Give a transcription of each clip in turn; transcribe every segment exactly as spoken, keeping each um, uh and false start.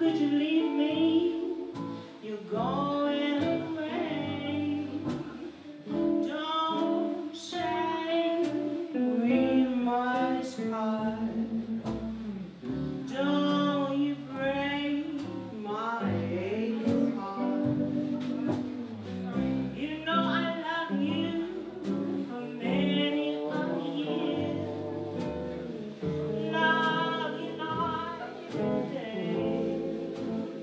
could you leave me? You're going away. Don't say we must part. Don't you break my aching heart. You know I love you for many a year. Love you night and day.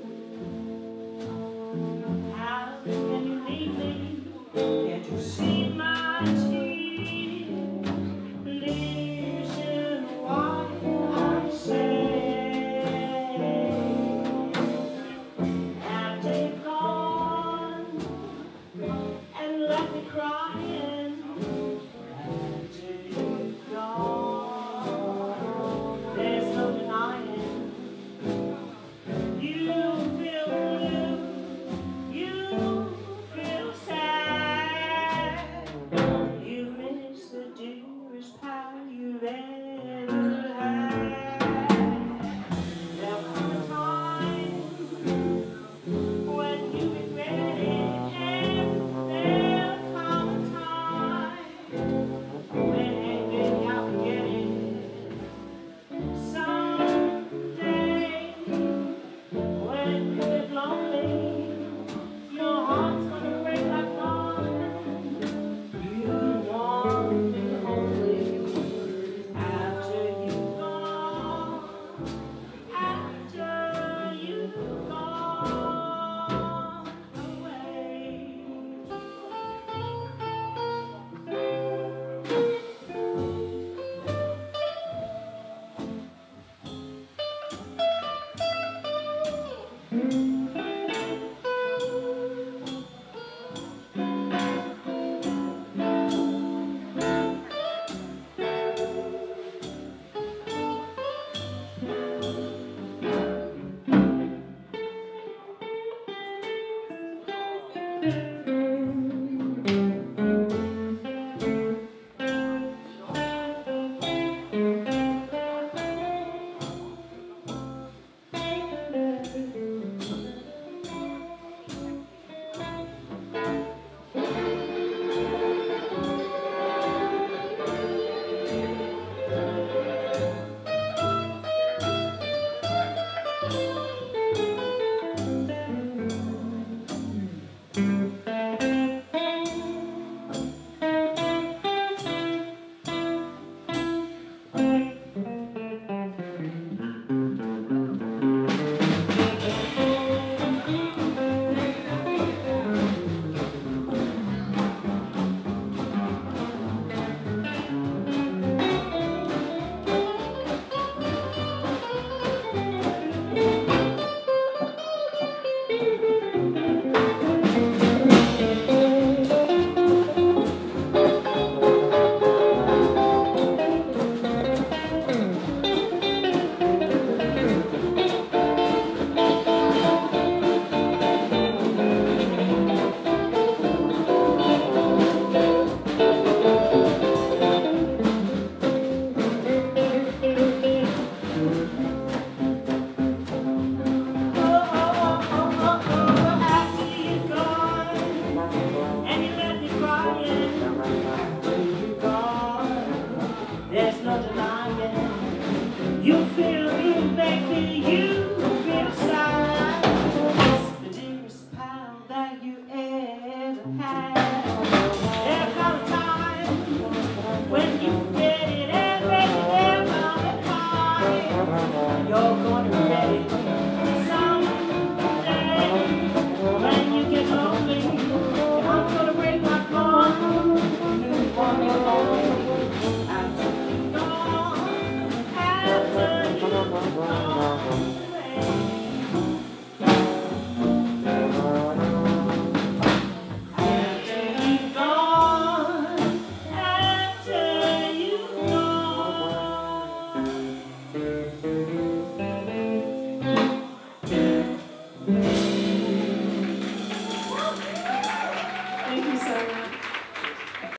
How can you leave me? Can't you see my tears? Listen what I say. After you're gone and left me crying, after you're gone, there's no denying. You feel blue, you feel sad. You miss the dearest pal you've ever had. There'll come a time when you regret it, and there'll come a time when maybe I'll forget it. Someday, when you get lonely, your heart's gonna break like mine. You want me only after you've gone, after you've gone away. There's no denying. You feel blue, baby, you feel sad. It's the dearest pal that you ever had. There'll come a time when you forget it, and baby, there'll come a time you're gonna regret it. Someday, when you get lonely, your heart's gonna break like one. You want me lonely. Thank you so much.